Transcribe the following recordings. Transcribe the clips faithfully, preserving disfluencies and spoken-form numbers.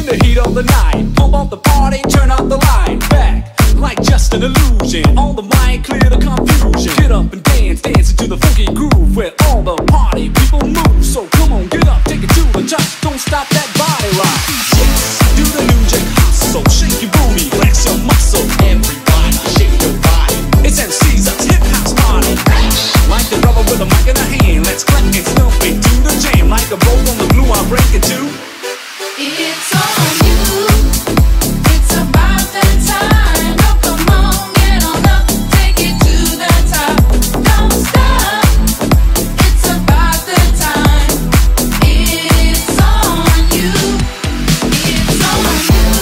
the heat of the night. Pump up the party, turn up the light. Back, like just an illusion. On the mic, clear the confusion. Get up and dance, dance into the funky groove where all the party people move. So come on, get up, take it to the top. Don't stop that body rock. Yes, do the new jack hustle. Shake your booty, flex your muscle. Everybody, shake your body. It's M C's a hip house party. Like the rubber with a mic in a hand. Let's clap and stomp it to the jam. Like a roll on the glue, I break it too. It's on you. It's about that time. Oh, come on, get on up, take it to the top. Don't stop. It's about the time. It's on you. It's on you.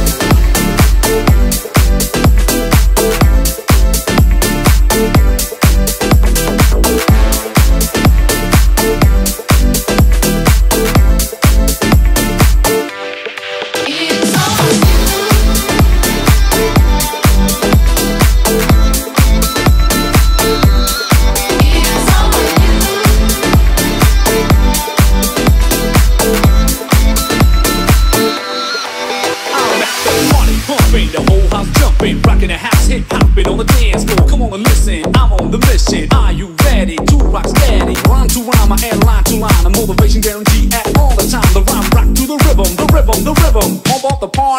The whole house jumping, rocking the house, hip hopping on the dance floor. Come on and listen, I'm on the mission. Are you ready to rock steady? Rhyme to rhyme, I add line to line. A motivation guarantee at all the time. The rhyme rock to the rhythm, the rhythm, the rhythm. Pump up the party.